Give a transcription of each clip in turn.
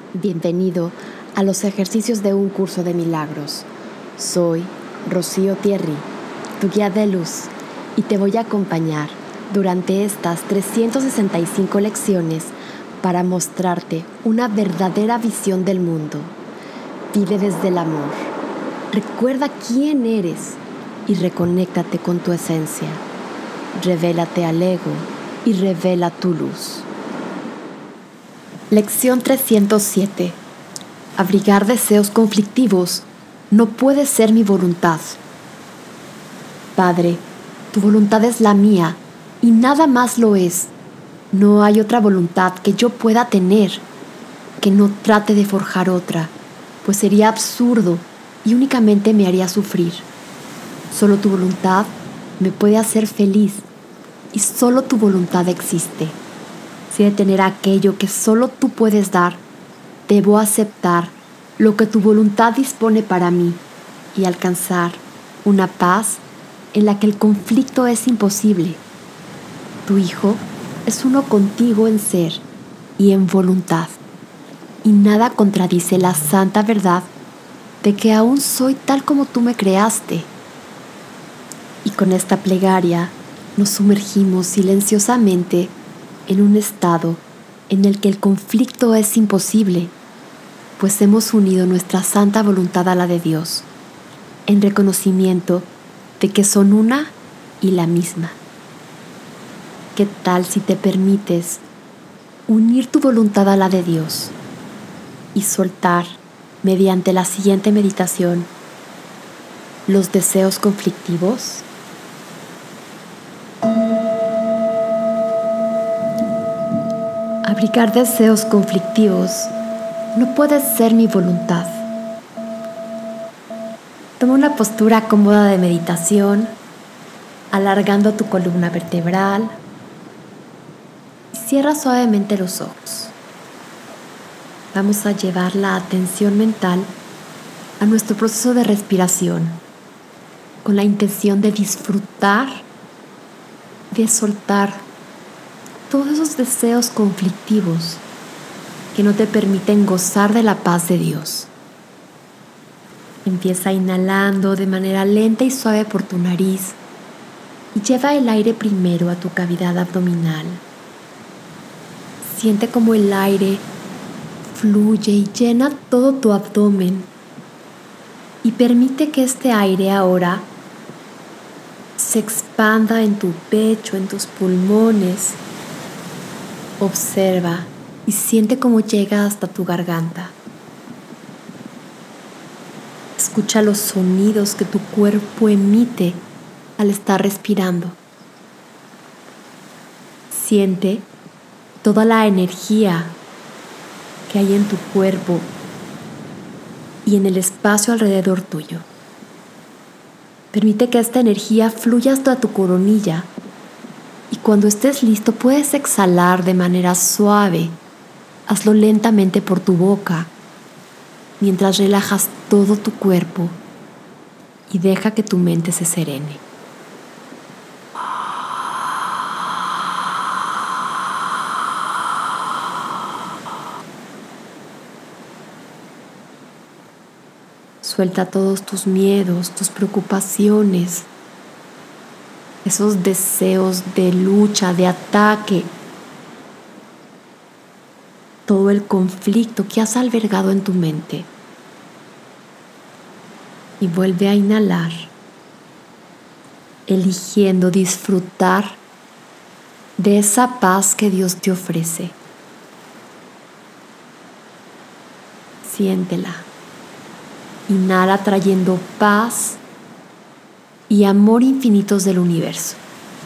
Bienvenido a los ejercicios de un curso de milagros. Soy Rocío Thierry, tu guía de luz, y te voy a acompañar durante estas 365 lecciones para mostrarte una verdadera visión del mundo. Vive desde el amor. Recuerda quién eres y reconéctate con tu esencia. Revélate al ego y revela tu luz. Lección 307. Abrigar deseos conflictivos no puede ser mi voluntad. Padre, tu voluntad es la mía y nada más lo es. No hay otra voluntad que yo pueda tener, que no trate de forjar otra, pues sería absurdo y únicamente me haría sufrir. Solo tu voluntad me puede hacer feliz y solo tu voluntad existe. Si he de tener aquello que solo tú puedes dar, debo aceptar lo que tu voluntad dispone para mí y alcanzar una paz en la que el conflicto es imposible. Tu Hijo es uno contigo en ser y en voluntad, y nada contradice la santa verdad de que aún soy tal como tú me creaste. Y con esta plegaria nos sumergimos silenciosamente en un estado en el que el conflicto es imposible, pues hemos unido nuestra santa voluntad a la de Dios, en reconocimiento de que son una y la misma. ¿Qué tal si te permites unir tu voluntad a la de Dios y soltar, mediante la siguiente meditación, los deseos conflictivos? Abrigar deseos conflictivos no puede ser mi voluntad. Toma una postura cómoda de meditación, alargando tu columna vertebral, y cierra suavemente los ojos. Vamos a llevar la atención mental a nuestro proceso de respiración, con la intención de disfrutar, de soltar todos esos deseos conflictivos que no te permiten gozar de la paz de Dios. Empieza inhalando de manera lenta y suave por tu nariz y lleva el aire primero a tu cavidad abdominal. Siente cómo el aire fluye y llena todo tu abdomen, y permite que este aire ahora se expanda en tu pecho, en tus pulmones. Observa y siente cómo llega hasta tu garganta. Escucha los sonidos que tu cuerpo emite al estar respirando. Siente toda la energía que hay en tu cuerpo y en el espacio alrededor tuyo. Permite que esta energía fluya hasta tu coronilla. Y cuando estés listo, puedes exhalar de manera suave. Hazlo lentamente por tu boca, mientras relajas todo tu cuerpo y deja que tu mente se serene. Suelta todos tus miedos, tus preocupaciones, esos deseos de lucha, de ataque, todo el conflicto que has albergado en tu mente. Y vuelve a inhalar, eligiendo disfrutar de esa paz que Dios te ofrece. Siéntela. Inhala trayendo paz y amor infinitos del universo.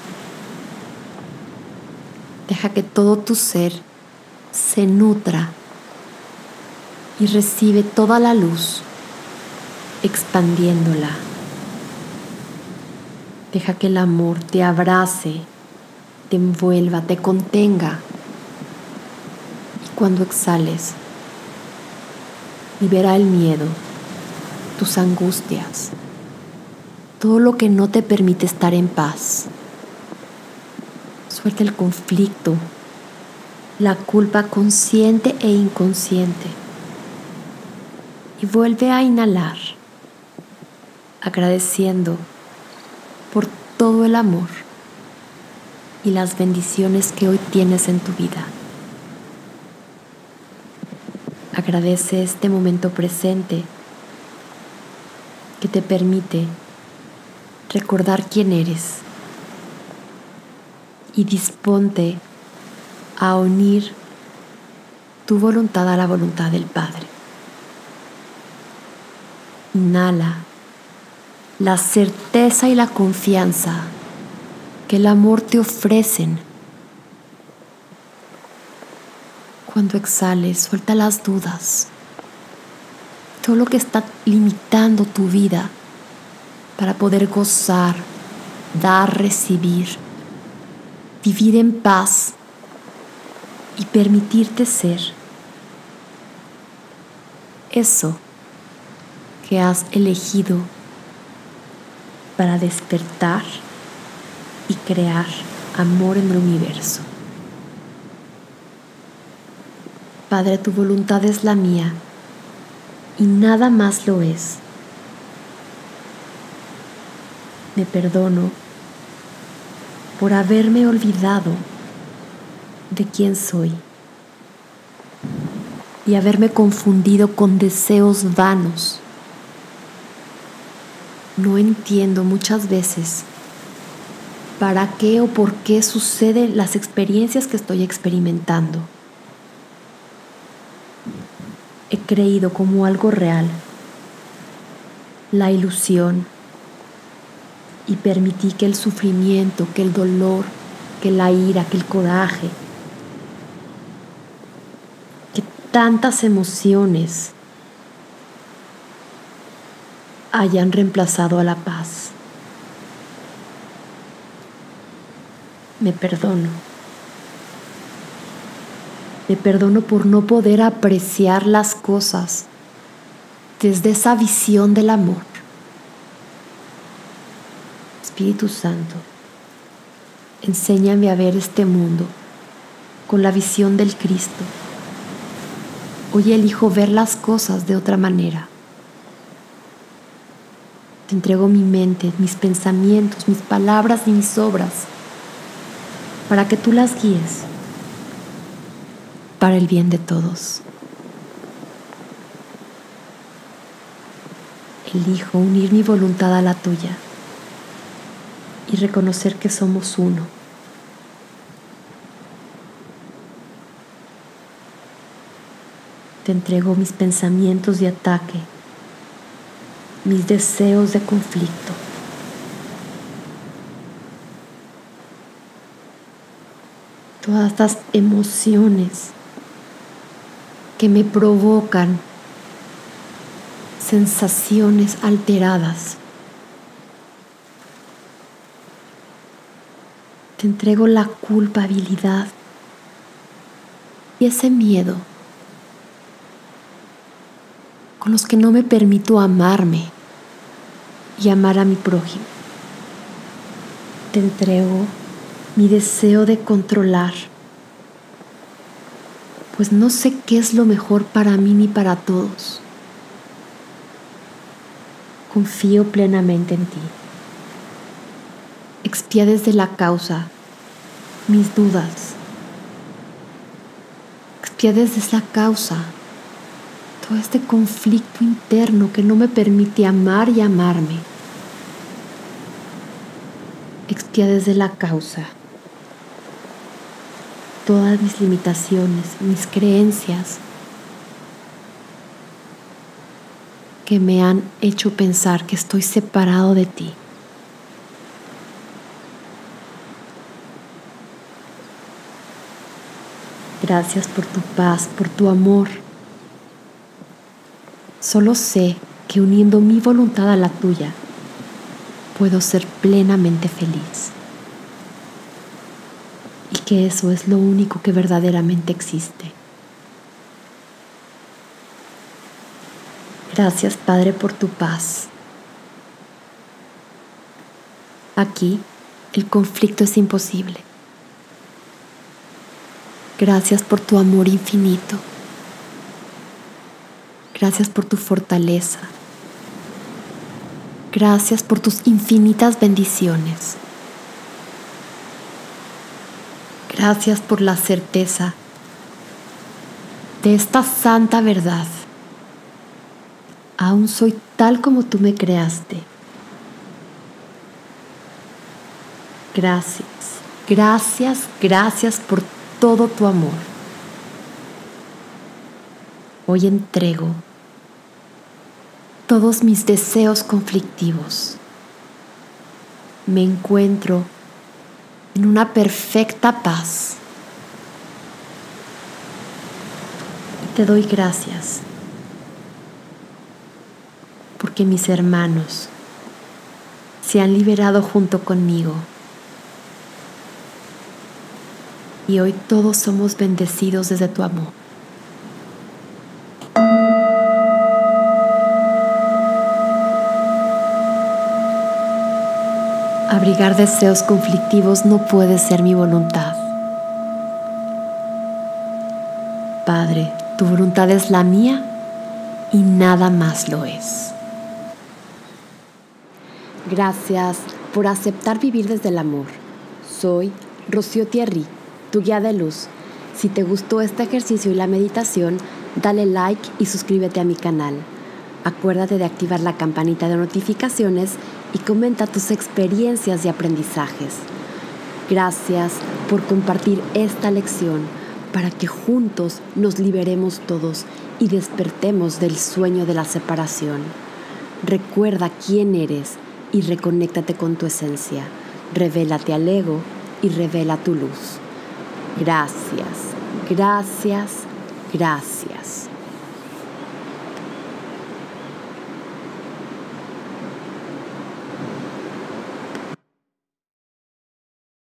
Deja que todo tu ser se nutra y recibe toda la luz, expandiéndola. Deja que el amor te abrace, te envuelva, te contenga. Y cuando exhales, libera el miedo, tus angustias, todo lo que no te permite estar en paz. Suelta el conflicto, la culpa consciente e inconsciente. Y vuelve a inhalar, agradeciendo por todo el amor y las bendiciones que hoy tienes en tu vida. Agradece este momento presente que te permite recordar quién eres y disponte a unir tu voluntad a la voluntad del Padre. Inhala la certeza y la confianza que el amor te ofrecen. Cuando exhales, suelta las dudas, todo lo que está limitando tu vida para poder gozar, dar, recibir, vivir en paz y permitirte ser eso que has elegido para despertar y crear amor en el universo. Padre, tu voluntad es la mía y nada más lo es. Me perdono por haberme olvidado de quién soy y haberme confundido con deseos vanos. No entiendo muchas veces para qué o por qué suceden las experiencias que estoy experimentando. He creído como algo real la ilusión y permití que el sufrimiento, que el dolor, que la ira, que el coraje, que tantas emociones hayan reemplazado a la paz. Me perdono. Me perdono por no poder apreciar las cosas desde esa visión del amor. Espíritu Santo, enséñame a ver este mundo con la visión del Cristo. Hoy elijo ver las cosas de otra manera. Te entrego mi mente, mis pensamientos, mis palabras y mis obras para que tú las guíes para el bien de todos. Elijo unir mi voluntad a la tuya y reconocer que somos uno. Te entrego mis pensamientos de ataque, mis deseos de conflicto. Todas estas emociones que me provocan sensaciones alteradas. Te entrego la culpabilidad y ese miedo con los que no me permito amarme y amar a mi prójimo. Te entrego mi deseo de controlar, pues no sé qué es lo mejor para mí ni para todos. Confío plenamente en ti. Expía desde la causa mis dudas. Expía desde esa causa todo este conflicto interno que no me permite amar y amarme. Expía desde la causa todas mis limitaciones, mis creencias que me han hecho pensar que estoy separado de ti. Gracias por tu paz, por tu amor. Solo sé que uniendo mi voluntad a la tuya, puedo ser plenamente feliz. Y que eso es lo único que verdaderamente existe. Gracias, Padre, por tu paz. Aquí, el conflicto es imposible. Gracias por tu amor infinito. Gracias por tu fortaleza. Gracias por tus infinitas bendiciones. Gracias por la certeza de esta santa verdad. Aún soy tal como tú me creaste. Gracias, gracias, gracias por todo tu amor. Hoy entrego todos mis deseos conflictivos. Me encuentro en una perfecta paz. Te doy gracias porque mis hermanos se han liberado junto conmigo. Y hoy todos somos bendecidos desde tu amor. Abrigar deseos conflictivos no puede ser mi voluntad. Padre, tu voluntad es la mía y nada más lo es. Gracias por aceptar vivir desde el amor. Soy Rocío Thierry, tu guía de luz. Si te gustó este ejercicio y la meditación, dale like y suscríbete a mi canal. Acuérdate de activar la campanita de notificaciones y comenta tus experiencias y aprendizajes. Gracias por compartir esta lección para que juntos nos liberemos todos y despertemos del sueño de la separación. Recuerda quién eres y reconéctate con tu esencia. Revélate al ego y revela tu luz. Gracias, gracias, gracias.